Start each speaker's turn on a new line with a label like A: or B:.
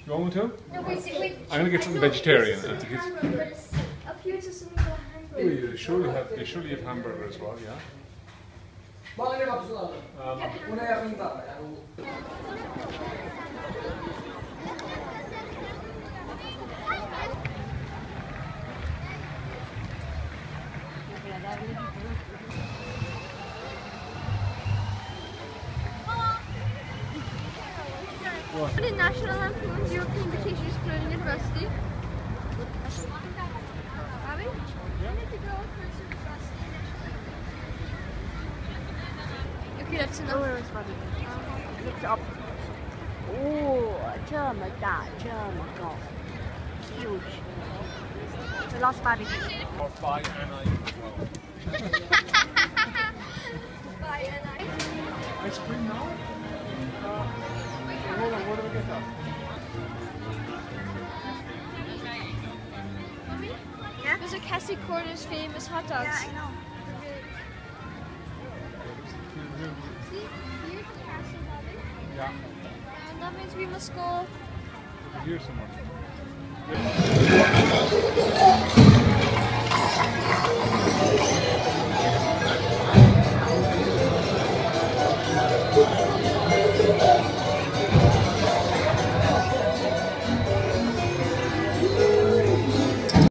A: You want one too?
B: No, wait.
A: I'm gonna get something vegetarian.
B: Up here it says something about
A: Oh,
B: hamburger.
A: they surely have hamburger as well, yeah.
B: What? The national anthem of European British School University. Are we?
A: Yeah.
B: We need to go for university. Okay, that's enough.
C: Where is Bobby? Look up. Oh, 这么大，这么高 ，huge. We lost Bobby.
A: Or by Anna as well.
B: Bye, and
A: Ice cream now? Hold on, where do we get that?
C: Yeah?
B: Those are Cassie Corner's famous hot dogs.
C: Yeah, I know.
B: See, here's the castle, Bobby.
A: Yeah,
B: And that means we must go.
A: here somewhere.